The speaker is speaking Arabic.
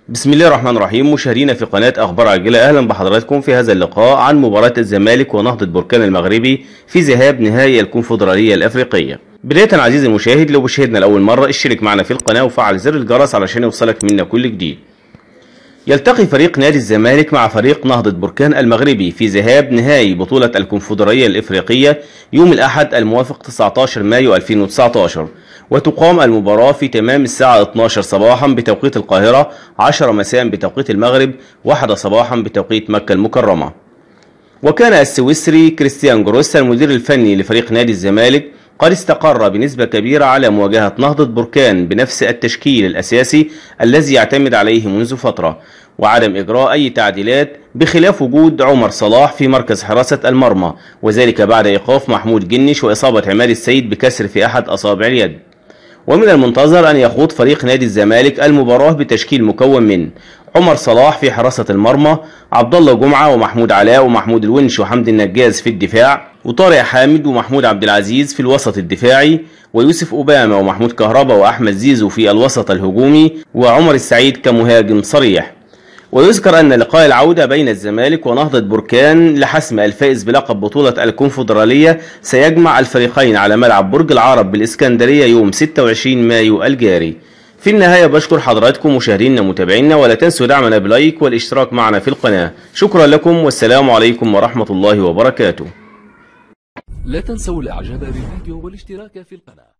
بسم الله الرحمن الرحيم. مشاهدينا في قناة أخبار عاجلة، أهلا بحضراتكم في هذا اللقاء عن مباراة الزمالك ونهضة بركان المغربي في ذهاب نهائي الكونفدرالية الأفريقية. بداية عزيزي المشاهد، لو بتشاهدنا لأول مرة اشترك معنا في القناة وفعل زر الجرس علشان يوصلك منا كل جديد. يلتقي فريق نادي الزمالك مع فريق نهضة بركان المغربي في ذهاب نهائي بطولة الكونفدرالية الإفريقية يوم الأحد الموافق 19 مايو 2019، وتقام المباراة في تمام الساعة 12 صباحا بتوقيت القاهرة، 10 مساء بتوقيت المغرب، 1 صباحا بتوقيت مكة المكرمة. وكان السويسري كريستيان جروس المدير الفني لفريق نادي الزمالك قد استقر بنسبة كبيرة على مواجهة نهضة بركان بنفس التشكيل الأساسي الذي يعتمد عليه منذ فترة، وعدم إجراء أي تعديلات بخلاف وجود عمر صلاح في مركز حراسة المرمى، وذلك بعد إيقاف محمود جنش وإصابة عماد السيد بكسر في أحد أصابع اليد. ومن المنتظر أن يخوض فريق نادي الزمالك المباراة بتشكيل مكون من عمر صلاح في حراسة المرمى، عبد الله جمعة ومحمود علاء ومحمود الونش وحمد النجاز في الدفاع، وطارق حامد ومحمود عبد العزيز في الوسط الدفاعي، ويوسف أوباما ومحمود كهربا وأحمد زيزو في الوسط الهجومي، وعمر السعيد كمهاجم صريح. ويذكر أن لقاء العودة بين الزمالك ونهضة بركان لحسم الفائز بلقب بطولة الكونفدرالية سيجمع الفريقين على ملعب برج العرب بالإسكندرية يوم 26 مايو الجاري. في النهاية بشكر حضراتكم مشاهدينا ومتابعينا، ولا تنسوا دعمنا بلايك والاشتراك معنا في القناة. شكرا لكم والسلام عليكم ورحمة الله وبركاته. لا تنسوا الاعجاب بالفيديو والاشتراك في القناة.